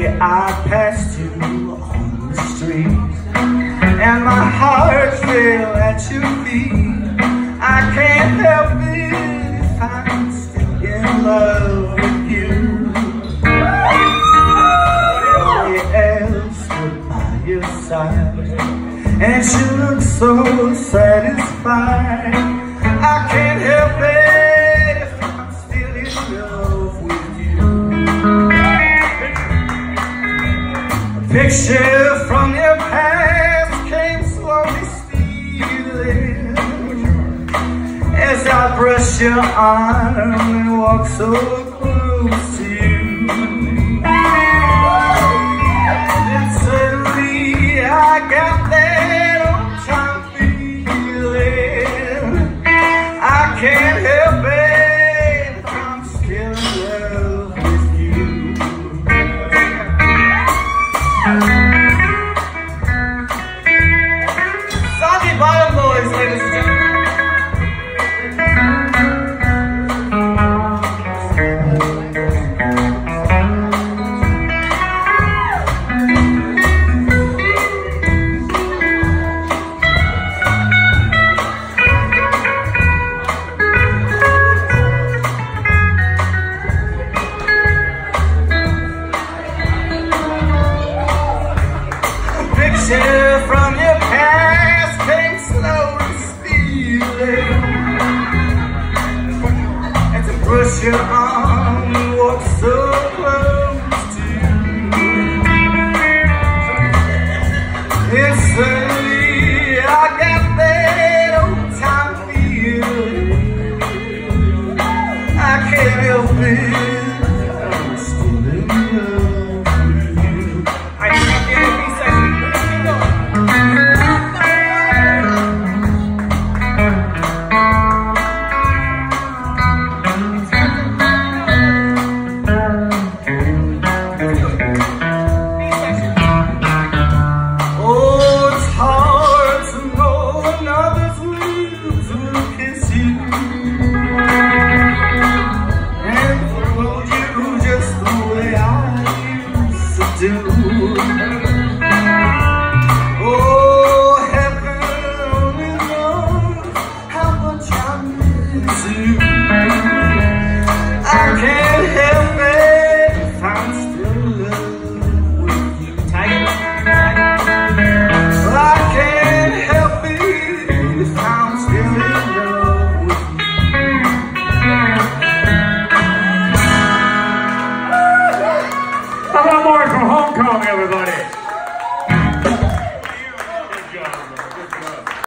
day I passed you on the street, and my heart fell at your feet. I can't help it if I'm still in love with you. Everybody else stood by your side, and she looked so satisfied. I can't help it if I'm still in love with you. A picture from your past came slowly stealing as I brushed your arm and walked so close to you. Then suddenly I got that old time feeling. I can't help it if I'm still in love with you. Soggy Bottom Boys, ladies and gentlemen. Picture from your past came slowly stealing, and to brush your arm